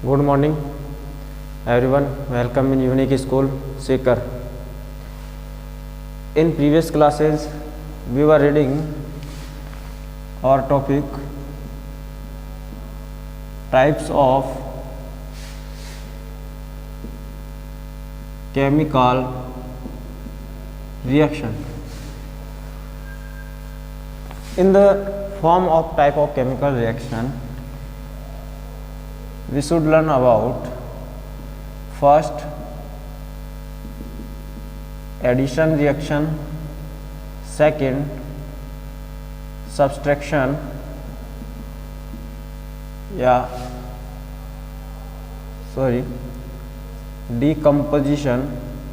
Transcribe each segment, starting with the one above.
Good morning, everyone. Welcome in Unique School, Seeker. In previous classes, we were reading our topic types of chemical reaction. In the form of type of chemical reaction, we should learn about first addition reaction, second subtraction decomposition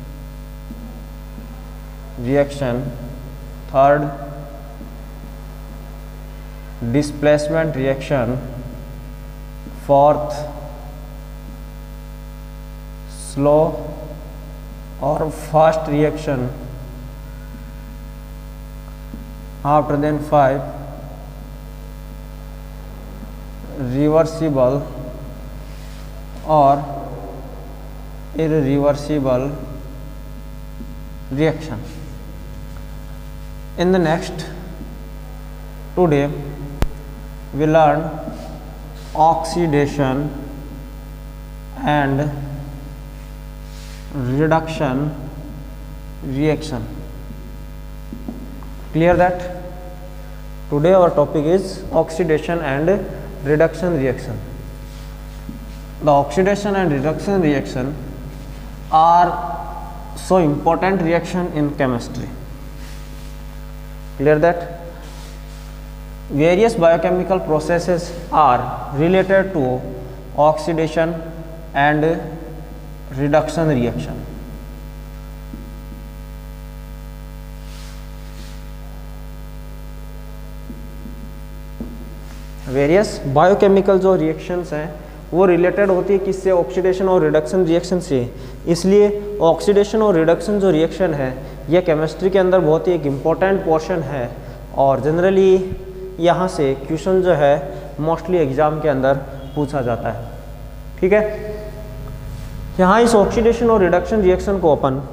reaction, third displacement reaction, fourth slow or fast reaction, after then five reversible or irreversible reaction. In the next, today we learn oxidation and reduction reaction. Clear that? Today our topic is oxidation and reduction reaction. The oxidation and reduction reaction are so important reaction in chemistry. Clear that? Various biochemical processes are related to oxidation and reduction reaction. Various biochemical जो reactions हैं वो related होती है किससे? Oxidation और reduction reaction से। इसलिए oxidation और रिडक्शन जो रिएक्शन है ये केमिस्ट्री के अंदर बहुत ही एक इम्पॉर्टेंट पोर्शन है और जनरली यहाँ से क्वेश्चन जो है मोस्टली एग्जाम के अंदर पूछा जाता है। ठीक है, यहाँ इस ऑक्सीडेशन और रिडक्शन रिएक्शन को अपन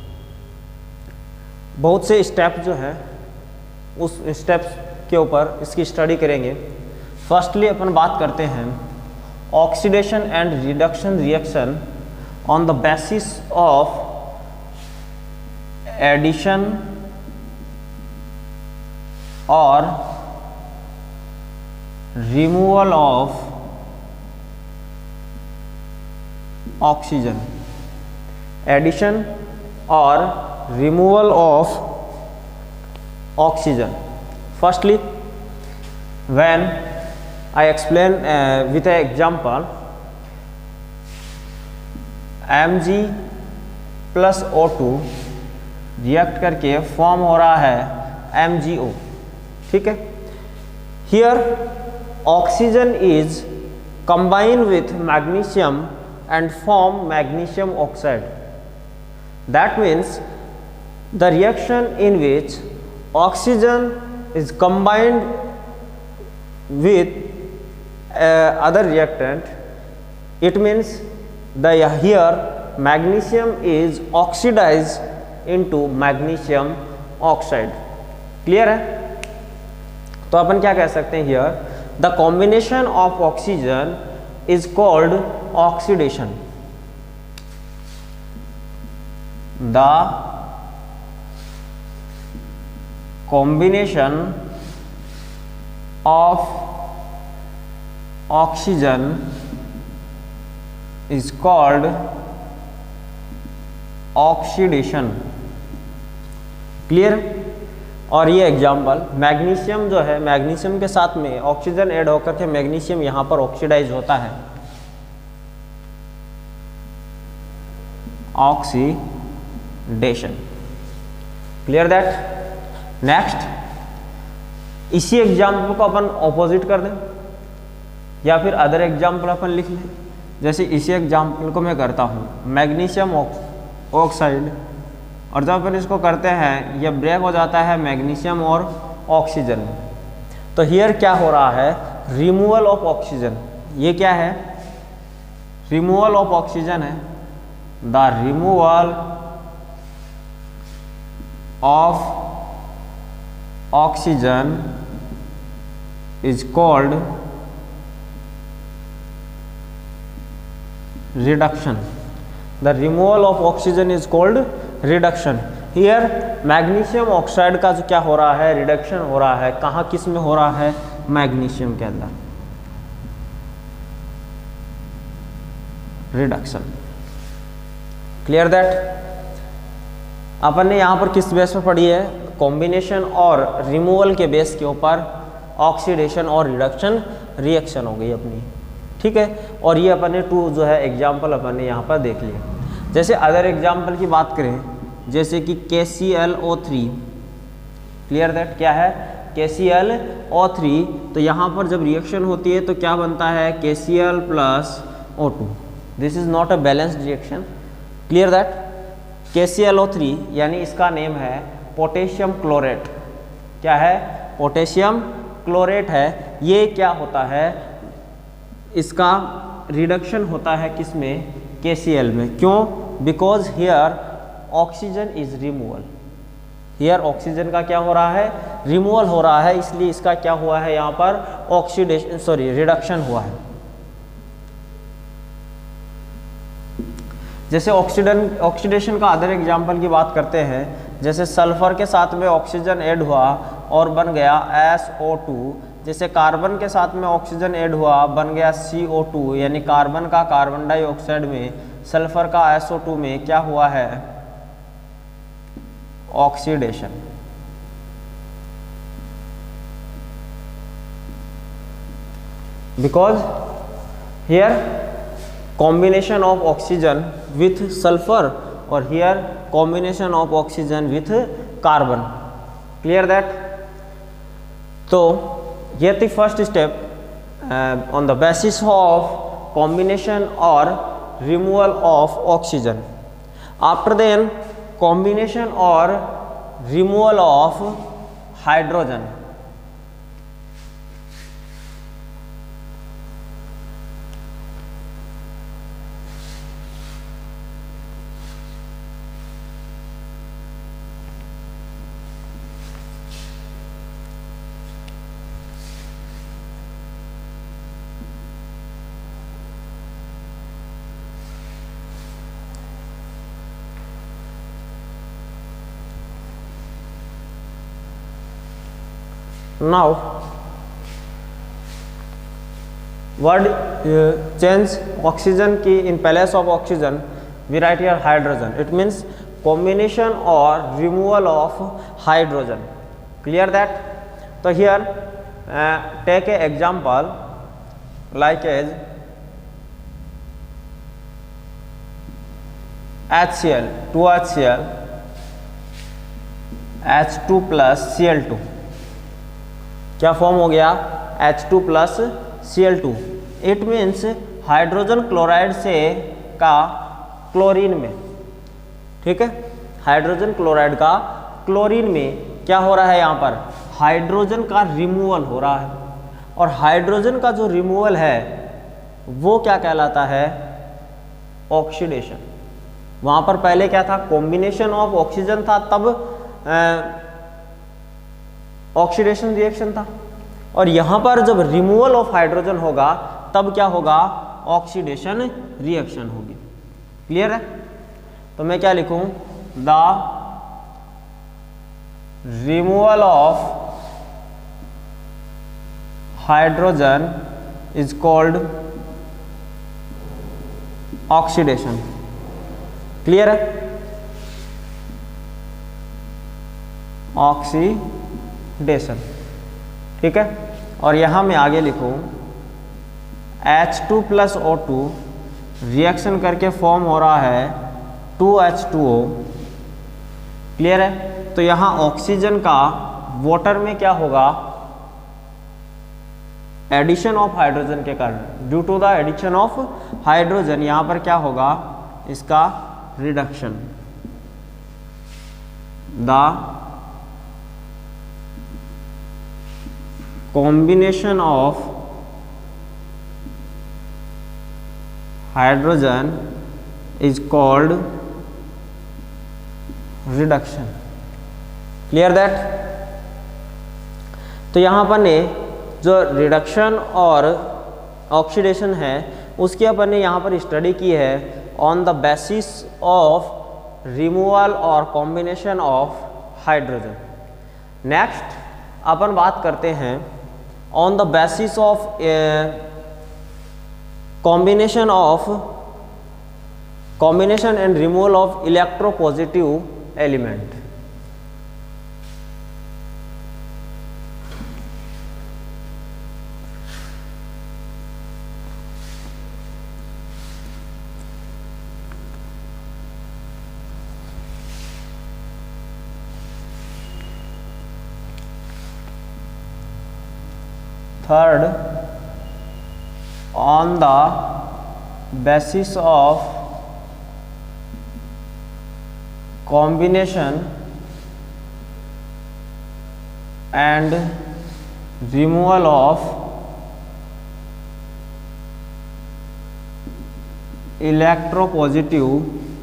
बहुत से स्टेप जो है उस स्टेप्स के ऊपर इसकी स्टडी करेंगे। फर्स्टली अपन बात करते हैं oxidation and reduction reaction on the basis of addition और रिमूवल ऑफ ऑक्सीजन। एडिशन और removal of oxygen. Firstly when I explain with an example, Mg plus O2 react करके फॉर्म हो रहा है MgO। ठीक है, here oxygen is combined with magnesium and form magnesium oxide. That means the reaction in which oxygen is combined with other reactant, it means the here magnesium is oxidized into magnesium oxide. Clear है? तो अपन क्या कह सकते हैं here the combination of oxygen is called oxidation. The combination of oxygen is called oxidation. Clear? और ये example magnesium जो है, मैग्नीशियम के साथ में ऑक्सीजन ऐड होकर के मैग्नीशियम यहाँ पर ऑक्सीडाइज होता है, ऑक्सीडेशन। Clear that? नेक्स्ट, इसी एग्जाम्पल को अपन ऑपोजिट कर दें या फिर अदर एग्जाम्पल अपन लिख लें। जैसे इसी एग्जाम्पल को मैं करता हूँ मैग्नीशियम ऑक्साइड, और जब अपन इसको करते हैं ये ब्रेक हो जाता है मैग्नीशियम और ऑक्सीजन। तो हियर क्या हो रहा है? Removal of oxygen. ये क्या है? रिमूवल ऑफ ऑक्सीजन है, the removal of oxygen is called reduction. The removal of oxygen is called reduction. Here magnesium oxide का जो क्या हो रहा है, रिडक्शन हो रहा है। कहाँ, किस में हो रहा है, मैग्नीशियम के अंदर रिडक्शन। Clear that? अपन ने यहाँ पर किस बेस पर पढ़ी है, कॉम्बिनेशन और रिमूवल के बेस के ऊपर ऑक्सीडेशन और रिडक्शन रिएक्शन हो गई अपनी, ठीक है। और ये अपन ने 2 जो है एग्जाम्पल अपन ने यहाँ पर देख लिया। जैसे अदर एग्जाम्पल की बात करें, जैसे कि KClO3, क्लियर दैट, क्या है, KClO3। तो यहाँ पर जब रिएक्शन होती है तो क्या बनता है, KCl + O2। This is not a balanced reaction, clear that. KClO3 यानी इसका नेम है पोटेशियम क्लोरेट। क्या है, पोटेशियम क्लोरेट है। ये क्या होता है, इसका रिडक्शन होता है किस में, KCl में। क्यों, because here oxygen is removal. Here oxygen का क्या हो रहा है, रिमूवल हो रहा है, इसलिए इसका क्या हुआ है यहाँ पर, ऑक्सीडेशन सॉरी रिडक्शन हुआ है। जैसे ऑक्सीडेशन का अदर एग्जाम्पल की बात करते हैं, जैसे सल्फर के साथ में ऑक्सीजन ऐड हुआ और बन गया SO2। जैसे कार्बन के साथ में ऑक्सीजन ऐड हुआ, बन गया CO2, यानी कार्बन का कार्बन डाइऑक्साइड में, सल्फर का SO2 में क्या हुआ है, oxidation. Because here combination of oxygen with sulphur और here combination of oxygen with carbon, clear that. तो ये थी first step on the basis of combination और removal of oxygen. After then combination और removal of hydrogen. Now word change oxygen की in place of oxygen we write here hydrogen. It means combination or removal of hydrogen. Clear that? So here take a example like as HCl, 2HCl, H2 plus Cl2। क्या form हो गया, H2 plus Cl2। It means hydrogen chloride से का chlorine में, ठीक है, hydrogen chloride का chlorine में क्या हो रहा है, यहाँ पर हाइड्रोजन का रिमूवल हो रहा है। और हाइड्रोजन का जो रिमूवल है वो क्या कहलाता है, ऑक्सीडेशन। वहाँ पर पहले क्या था, कॉम्बिनेशन ऑफ ऑक्सीजन था, तब ऑक्सीडेशन रिएक्शन था। और यहाँ पर जब रिमूवल ऑफ हाइड्रोजन होगा तब क्या होगा, ऑक्सीडेशन रिएक्शन होगी। क्लियर है? तो मैं क्या लिखूं, the removal of hydrogen is called oxidation. Clear है? ऑक्सीडेशन, ठीक है। और यहां मैं आगे लिखूं H2 plus O2 रिएक्शन करके फॉर्म हो रहा है 2H2O। क्लियर है? तो यहां ऑक्सीजन का वाटर में क्या होगा, एडिशन ऑफ हाइड्रोजन के कारण, due to the addition of hydrogen यहां पर क्या होगा, इसका reduction. The combination of hydrogen is called reduction. Clear that? तो यहाँ पर ने जो रिडक्शन और ऑक्सीडेशन है उसकी अपन ने यहाँ पर स्टडी की है on the basis of removal और कॉम्बिनेशन ऑफ हाइड्रोजन। नेक्स्ट अपन बात करते हैं on the basis of combination and removal of electropositive element। Third, on the basis of combination and removal of electropositive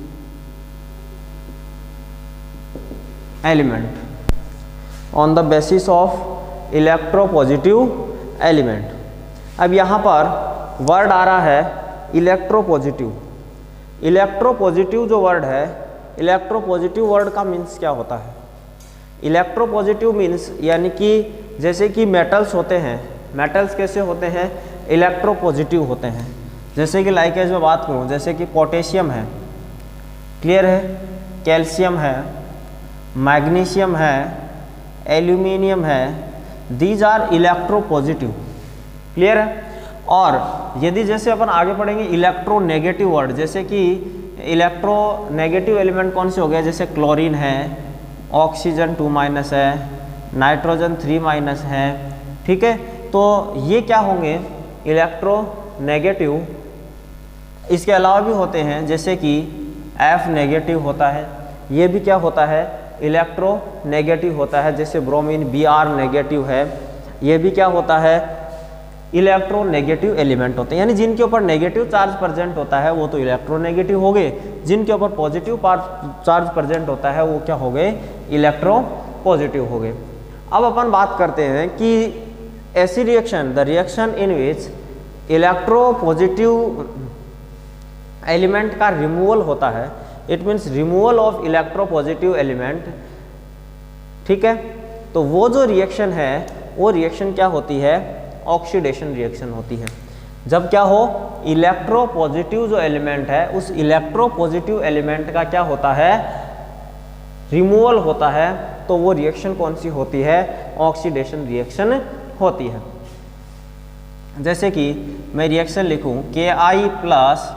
element, on the basis of electropositive element. अब यहाँ पर word आ रहा है इलेक्ट्रोपॉजिटिव। इलेक्ट्रोपॉजिटिव जो वर्ड है, electropositive word का means क्या होता है? इलेक्ट्रोपॉजिटिव मीन्स यानी कि जैसे कि मेटल्स होते हैं, मेटल्स कैसे होते हैं? इलेक्ट्रोपॉजिटिव होते हैं। जैसे कि लाइकेज में बात करूँ, जैसे कि पोटेशियम है, क्लियर है, कैल्शियम है, मैग्नीशियम है, एल्यूमिनियम है, दीज आर इलेक्ट्रोपॉजिटिव। क्लियर है? और यदि जैसे अपन आगे पढ़ेंगे इलेक्ट्रोनेगेटिव वर्ड, जैसे कि इलेक्ट्रोनेगेटिव एलिमेंट कौन से हो गए? जैसे क्लोरीन है, ऑक्सीजन 2- है, नाइट्रोजन 3- है, ठीक है। तो ये क्या होंगे? इलेक्ट्रोनेगेटिव। इसके अलावा भी होते हैं, जैसे कि F नेगेटिव होता है, ये भी क्या होता है? इलेक्ट्रोनेगेटिव होता है। जैसे ब्रोमीन Br नेगेटिव है, ये भी क्या होता है? इलेक्ट्रोनेगेटिव एलिमेंट होते हैं। यानी जिनके ऊपर नेगेटिव चार्ज प्रेजेंट होता है वो तो इलेक्ट्रोनेगेटिव हो गए, जिनके ऊपर पॉजिटिव चार्ज प्रेजेंट होता है वो क्या हो गए? इलेक्ट्रोपॉजिटिव हो गए। अब अपन बात करते हैं कि ऐसी reaction, the reaction in which electropositive element का रिमूवल होता है, it means removal of electropositive element, ठीक है। तो वो जो रिएक्शन है वो रिएक्शन क्या होती है? ऑक्सीडेशन रिएक्शन होती है। जब क्या हो? इलेक्ट्रोपॉजिटिव जो एलिमेंट है उस इलेक्ट्रोपॉजिटिव एलिमेंट का क्या होता है? रिमूवल होता है। तो वो रिएक्शन कौन सी होती है? ऑक्सीडेशन रिएक्शन होती है। जैसे कि मैं रिएक्शन लिखूं Ki प्लस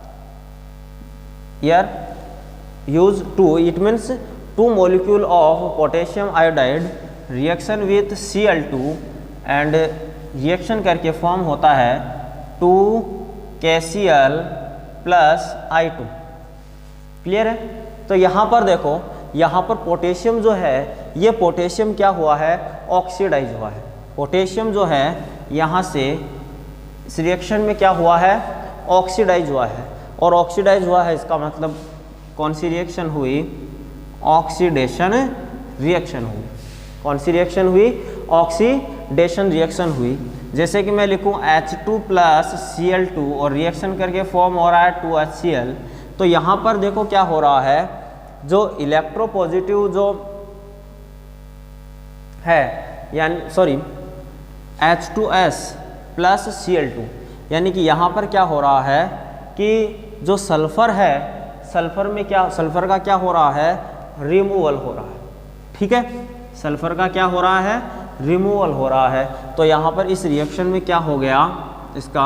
यार use 2, it means 2 molecule of potassium iodide reaction with Cl2 and reaction करके फॉर्म होता है 2KCl प्लस I2। क्लियर है? तो यहाँ पर देखो, यहाँ पर पोटेशियम जो है, ये पोटेशियम क्या हुआ है? ऑक्सीडाइज हुआ है। पोटेशियम जो है यहाँ से इस रिएक्शन में क्या हुआ है? ऑक्सीडाइज हुआ है। और ऑक्सीडाइज हुआ है इसका मतलब कौन सी रिएक्शन हुई? ऑक्सीडेशन रिएक्शन हुई। कौन सी रिएक्शन हुई? ऑक्सीडेशन रिएक्शन हुई। जैसे कि मैं लिखूं H2 प्लस Cl2 और रिएक्शन करके फॉर्म हो रहा है 2HCl। तो यहाँ पर देखो क्या हो रहा है, जो इलेक्ट्रोपॉजिटिव जो है, यानी सॉरी H2S प्लस Cl2, यानी कि यहाँ पर क्या हो रहा है कि जो सल्फर है, सल्फर में क्या, सल्फर का क्या हो रहा है? रिमूवल हो रहा है। ठीक है, सल्फर का क्या हो रहा है? रिमूवल हो रहा है। तो यहाँ पर इस रिएक्शन में क्या हो गया? इसका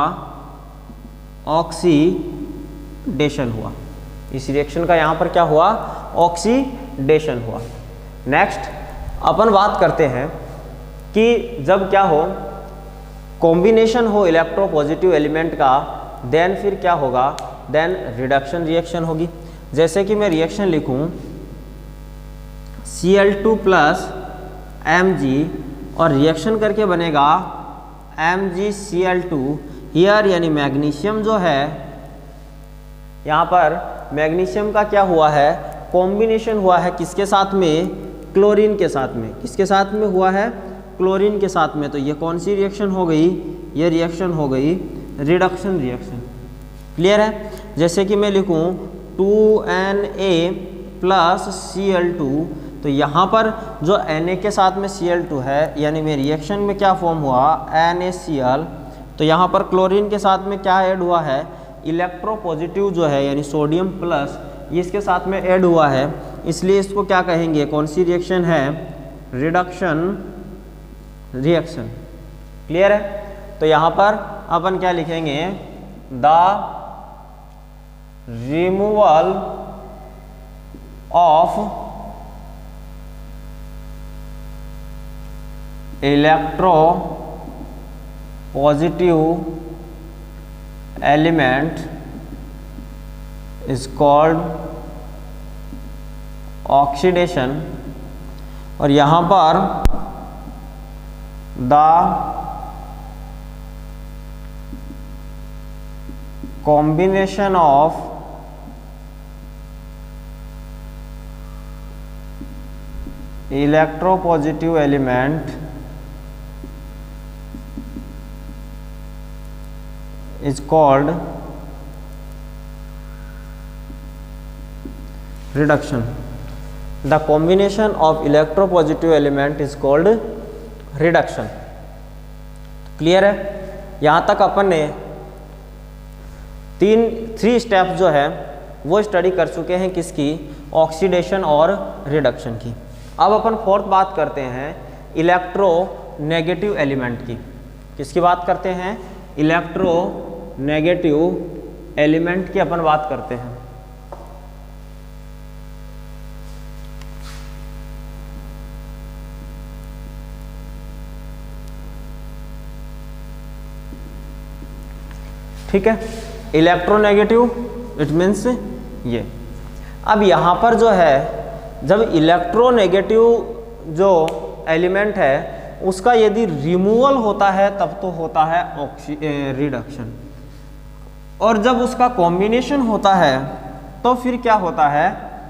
ऑक्सीडेशन हुआ। इस रिएक्शन का यहाँ पर क्या हुआ? ऑक्सीडेशन हुआ। नेक्स्ट अपन बात करते हैं कि जब क्या हो, कॉम्बिनेशन हो इलेक्ट्रोपॉजिटिव एलिमेंट का, देन फिर क्या होगा? देन रिडक्शन रिएक्शन होगी। जैसे कि मैं रिएक्शन लिखूं Cl2 प्लस Mg और रिएक्शन करके बनेगा MgCl2 हियर, यानी मैग्नीशियम जो है यहाँ पर मैग्नीशियम का क्या हुआ है, कॉम्बिनेशन हुआ है किसके साथ में, क्लोरीन के साथ में। किसके साथ में हुआ है, क्लोरीन के साथ में। तो ये कौन सी रिएक्शन हो गई, ये रिएक्शन हो गई रिडक्शन रिएक्शन। क्लियर है। जैसे कि मैं लिखूँ 2Na प्लस Cl2, तो यहाँ पर जो Na के साथ में Cl2 है, यानी मेरे रिएक्शन में क्या फॉर्म हुआ, NaCl। तो यहाँ पर क्लोरीन के साथ में क्या ऐड हुआ है, इलेक्ट्रोपॉजिटिव जो है यानी सोडियम प्लस, ये इसके साथ में ऐड हुआ है, इसलिए इसको क्या कहेंगे, कौन सी रिएक्शन है, रिडक्शन रिएक्शन। क्लियर है। तो यहाँ पर अपन क्या लिखेंगे, the removal of electropositive element is called oxidation. और यहाँ पर the combination of electropositive element is called reduction. The combination of electropositive element is called reduction. Clear है। यहाँ तक अपन ने 3 स्टेप जो है वो स्टडी कर चुके हैं, किसकी, ऑक्सीडेशन और रिडक्शन की। अब अपन फोर्थ बात करते हैं इलेक्ट्रोनेगेटिव एलिमेंट की। किसकी बात करते हैं, इलेक्ट्रोनेगेटिव एलिमेंट की अपन बात करते हैं। ठीक है, इलेक्ट्रोनेगेटिव इट मीन्स ये। अब यहाँ पर जो है, जब इलेक्ट्रोनेगेटिव जो एलिमेंट है उसका यदि रिमूवल होता है तब तो होता है रिडक्शन, और जब उसका कॉम्बिनेशन होता है तो फिर क्या होता है,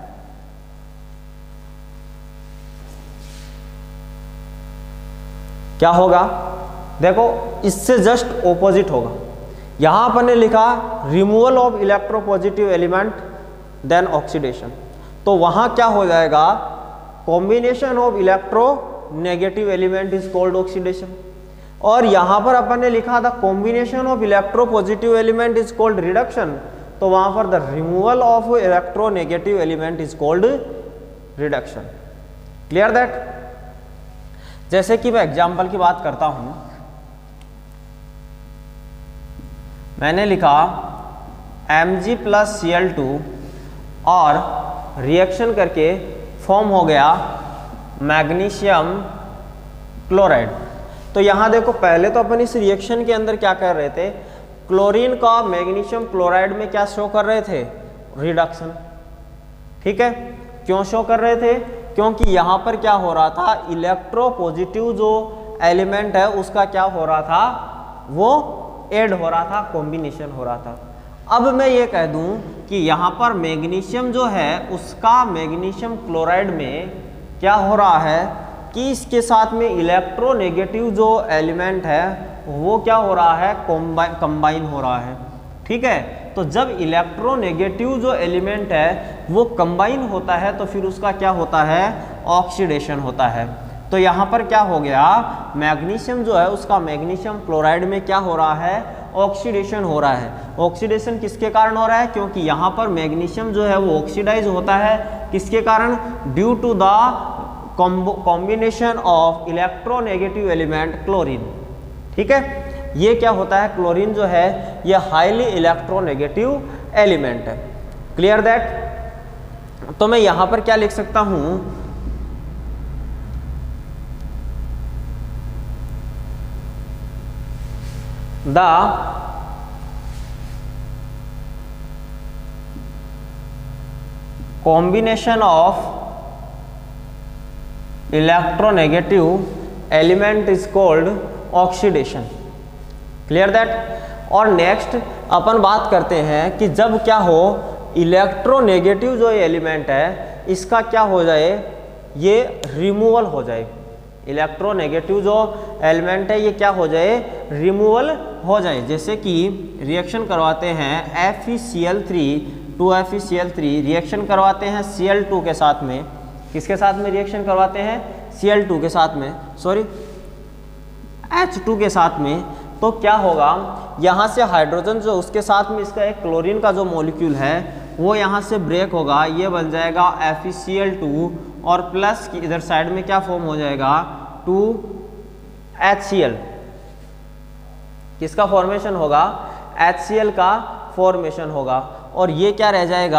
क्या होगा, देखो इससे जस्ट ऑपोजिट होगा। यहां पर ने लिखा removal of electropositive element then oxidation, तो वहां क्या हो जाएगा, combination of electronegative element is called oxidation. और यहां पर अपन ने लिखा था combination of electropositive element is called reduction, तो वहां पर the removal of electronegative element is called reduction. Clear that. जैसे कि मैं एग्जाम्पल की बात करता हूं, मैंने लिखा Mg प्लस Cl2 और रिएक्शन करके फॉर्म हो गया मैग्नीशियम क्लोराइड। तो यहाँ देखो पहले तो अपन इस रिएक्शन के अंदर क्या कर रहे थे, क्लोरीन का मैग्नीशियम क्लोराइड में क्या शो कर रहे थे, रिडक्शन। ठीक है, क्यों शो कर रहे थे, क्योंकि यहाँ पर क्या हो रहा था, इलेक्ट्रोपॉजिटिव जो एलिमेंट है उसका क्या हो रहा था, वो ऐड हो रहा था, कॉम्बिनेशन हो रहा था। अब मैं ये कह दूं कि यहाँ पर मैग्नीशियम जो है उसका मैग्नीशियम क्लोराइड में क्या हो रहा है कि इसके साथ में इलेक्ट्रोनेगेटिव जो एलिमेंट है वो क्या हो रहा है, कंबाइन हो रहा है। ठीक है, तो जब इलेक्ट्रोनेगेटिव जो एलिमेंट है वो कंबाइन होता है तो फिर उसका क्या होता है, ऑक्सीडेशन होता है। तो यहाँ पर क्या हो गया, मैग्नीशियम जो है उसका मैग्नीशियम क्लोराइड में क्या हो रहा है, ऑक्सीडेशन हो रहा है। ऑक्सीडेशन किसके कारण हो रहा है, क्योंकि यहाँ पर मैग्नीशियम जो है वो ऑक्सीडाइज होता है, किसके कारण, due to the combination of electronegative element chlorine. ठीक है, ये क्या होता है, क्लोरीन जो है ये हाईली इलेक्ट्रोनेगेटिव एलिमेंट है। Clear that. तो मैं यहाँ पर क्या लिख सकता हूँ, the combination of electronegative element is called oxidation. Clear that। और नेक्स्ट अपन बात करते हैं कि जब क्या हो, इलेक्ट्रोनेगेटिव जो एलिमेंट है इसका क्या हो जाए, ये रिमूवल हो जाए। इलेक्ट्रोनेगेटिव जो एलिमेंट है ये क्या हो जाए, रिमूवल हो जाए। जैसे कि रिएक्शन करवाते हैं FeCl3 2FeCl3 रिएक्शन करवाते हैं Cl2 के साथ में, किसके साथ में रिएक्शन करवाते हैं, Cl2 के साथ में, सॉरी H2 के साथ में। तो क्या होगा, यहाँ से हाइड्रोजन जो उसके साथ में इसका एक क्लोरीन का जो मॉलिक्यूल है वो यहाँ से ब्रेक होगा, ये बन जाएगा FeCl2 और प्लस की इधर साइड में क्या फॉर्म हो जाएगा 2HCl, किसका फॉर्मेशन होगा, HCl का फॉर्मेशन होगा। और ये क्या रह जाएगा,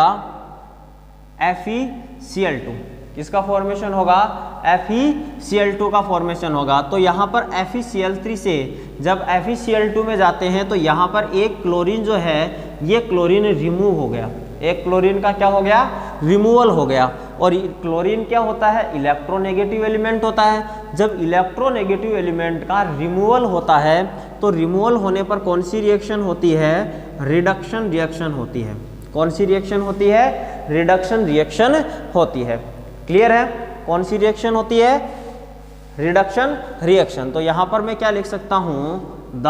FeCl2, किसका फॉर्मेशन होगा, FeCl2 का फॉर्मेशन होगा। तो यहाँ पर FeCl3 से जब FeCl2 में जाते हैं तो यहाँ पर एक क्लोरीन जो है ये क्लोरीन रिमूव हो गया, एक क्लोरीन का क्या हो गया, रिमूवल हो गया। और क्लोरीन क्या होता है, इलेक्ट्रोनेगेटिव एलिमेंट होता है। जब इलेक्ट्रोनेगेटिव एलिमेंट का रिमूवल होता है तो रिमूवल होने पर कौन सी रिएक्शन होती है, रिडक्शन रिएक्शन होती है। कौन सी रिएक्शन होती है, रिडक्शन रिएक्शन होती है। क्लियर है, कौन सी रिएक्शन होती है, रिडक्शन रिएक्शन। तो यहाँ पर मैं क्या लिख सकता हूँ,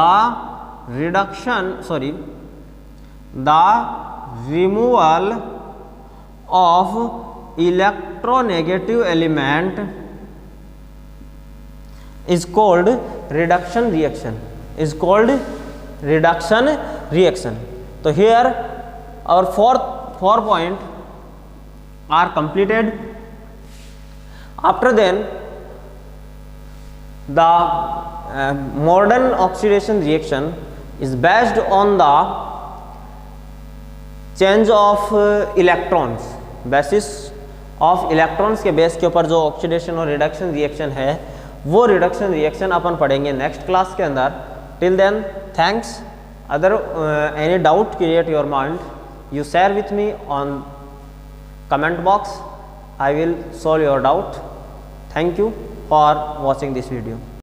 the removal of electronegative element is called reduction reaction, is called reduction reaction. So here our four point are completed. After then the modern oxidation reaction is based on the change of electrons, basis of electrons के base के ऊपर जो oxidation और reduction reaction है वो reduction reaction अपन पढ़ेंगे next class के अंदर। Till then thanks. Other any doubt create your mind, you share with me on comment box, I will solve your doubt. Thank you for watching this video.